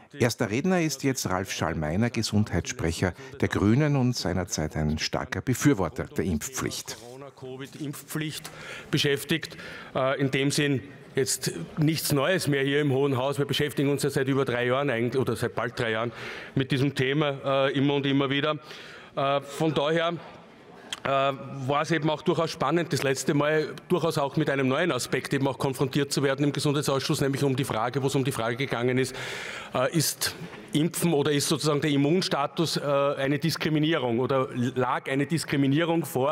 Erster Redner ist jetzt Ralf Schallmeiner, Gesundheitssprecher der Grünen und seinerzeit ein starker Befürworter der Impfpflicht. Covid-Impfpflicht beschäftigt. In dem Sinn jetzt nichts Neues mehr hier im Hohen Haus. Wir beschäftigen uns ja seit über 3 Jahren eigentlich, oder seit bald 3 Jahren mit diesem Thema immer und immer wieder. Von daher war es eben auch durchaus spannend, das letzte Mal durchaus auch mit einem neuen Aspekt eben auch konfrontiert zu werden im Gesundheitsausschuss, nämlich wo es um die Frage gegangen ist, ist Impfen oder ist sozusagen der Immunstatus eine Diskriminierung oder lag eine Diskriminierung vor,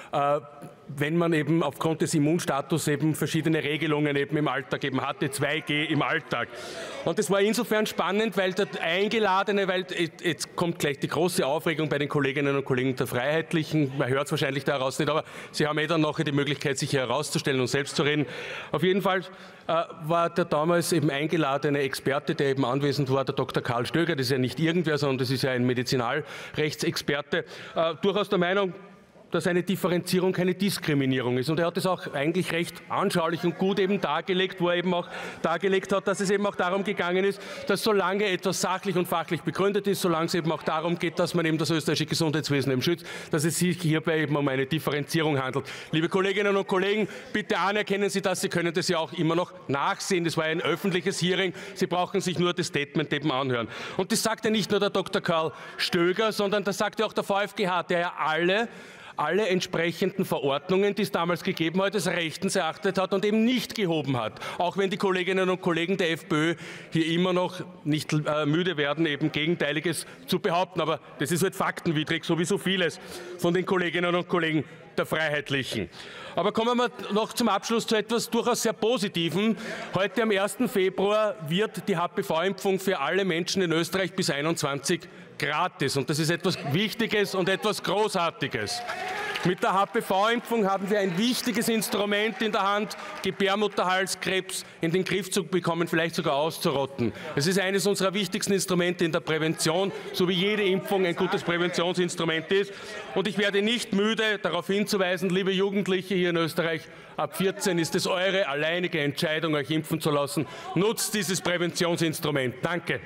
wenn man eben aufgrund des Immunstatus eben verschiedene Regelungen eben im Alltag eben hatte, 2G im Alltag. Und das war insofern spannend, weil der Eingeladene, weil jetzt kommt gleich die große Aufregung bei den Kolleginnen und Kollegen der Freiheitlichen, man hört es wahrscheinlich daraus nicht, aber sie haben dann nachher die Möglichkeit, sich hier herauszustellen und selbst zu reden. Auf jeden Fall war der damals eben eingeladene Experte, der eben anwesend war, der Dr. Karl Stöger, das ist ja nicht irgendwer, sondern das ist ja ein Medizinalrechtsexperte, durchaus der Meinung, dass eine Differenzierung keine Diskriminierung ist. Und er hat es auch eigentlich recht anschaulich und gut eben dargelegt, wo er eben auch dargelegt hat, dass es eben auch darum gegangen ist, dass solange etwas sachlich und fachlich begründet ist, solange es eben auch darum geht, dass man eben das österreichische Gesundheitswesen eben schützt, dass es sich hierbei eben um eine Differenzierung handelt. Liebe Kolleginnen und Kollegen, bitte anerkennen Sie das, Sie können das ja auch immer noch nachsehen. Das war ein öffentliches Hearing, Sie brauchen sich nur das Statement eben anhören. Und das sagt ja nicht nur der Dr. Karl Stöger, sondern das sagt ja auch der VfGH, der ja alle entsprechenden Verordnungen, die es damals gegeben hat, als rechtens erachtet hat und eben nicht gehoben hat. Auch wenn die Kolleginnen und Kollegen der FPÖ hier immer noch nicht müde werden, eben Gegenteiliges zu behaupten. Aber das ist halt faktenwidrig, so wie so vieles von den Kolleginnen und Kollegen der Freiheitlichen. Aber kommen wir noch zum Abschluss zu etwas durchaus sehr Positivem. Heute am 1. Februar wird die HPV-Impfung für alle Menschen in Österreich bis 21 gratis. Und das ist etwas Wichtiges und etwas Großartiges. Mit der HPV-Impfung haben wir ein wichtiges Instrument in der Hand, Gebärmutterhalskrebs in den Griff zu bekommen, vielleicht sogar auszurotten. Es ist eines unserer wichtigsten Instrumente in der Prävention, so wie jede Impfung ein gutes Präventionsinstrument ist. Und ich werde nicht müde, darauf hinzuweisen, liebe Jugendliche hier in Österreich, ab 14 ist es eure alleinige Entscheidung, euch impfen zu lassen. Nutzt dieses Präventionsinstrument. Danke.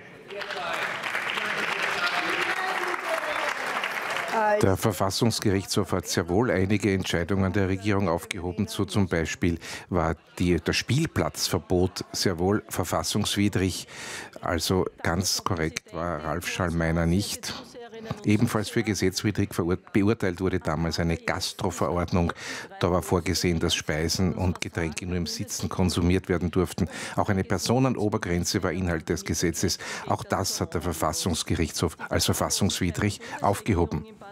Der Verfassungsgerichtshof hat sehr wohl einige Entscheidungen der Regierung aufgehoben. So zum Beispiel war das Spielplatzverbot sehr wohl verfassungswidrig. Also ganz korrekt war Ralf Schallmeiner nicht. Ebenfalls für gesetzwidrig beurteilt wurde damals eine Gastroverordnung. Da war vorgesehen, dass Speisen und Getränke nur im Sitzen konsumiert werden durften. Auch eine Personenobergrenze war Inhalt des Gesetzes. Auch das hat der Verfassungsgerichtshof als verfassungswidrig aufgehoben.